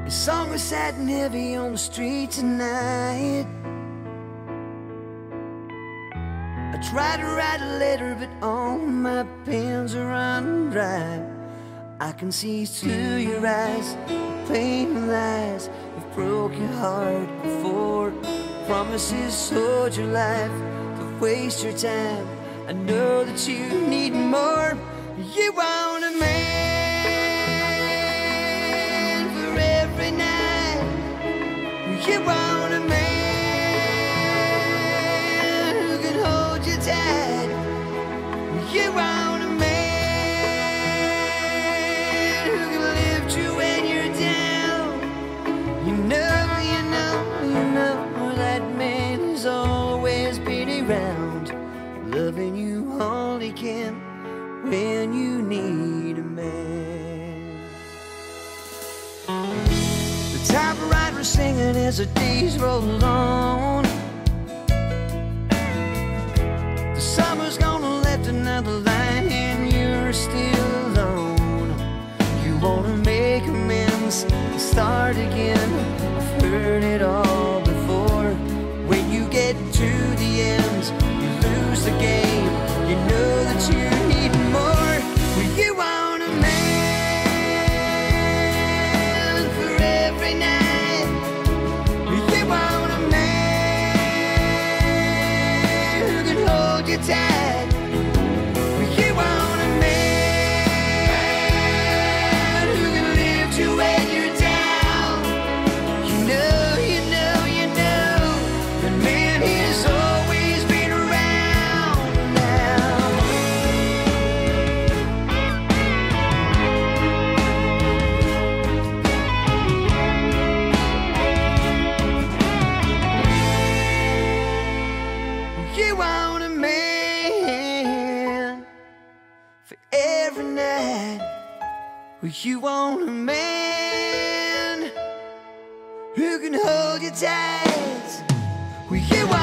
Your song was satin heavy on the street tonight. I tried to write a letter, but all my pens are run dry. I can see through your eyes, the pain and lies have broke your heart before. Promises hold your life, to waste your time. I know that you need more. You want a man for every night. You want a man who can hold you tight. You want a man who can lift you when you're down. You know that man has always been around, loving you all he can when you need a man. The typewriter singing as the days roll on. The summer's gonna left another line and you're still alone. You wanna make amends and start again. I've heard it all before. When you get to the end, you lose the game. You know that you need more. Well, you want a man for every night. You want a man who can hold you tight. You want a man who can lift you when you're down. You know that man has always been around now. You want a man for every night. Well, you want a man who can hold you tight. Well, you want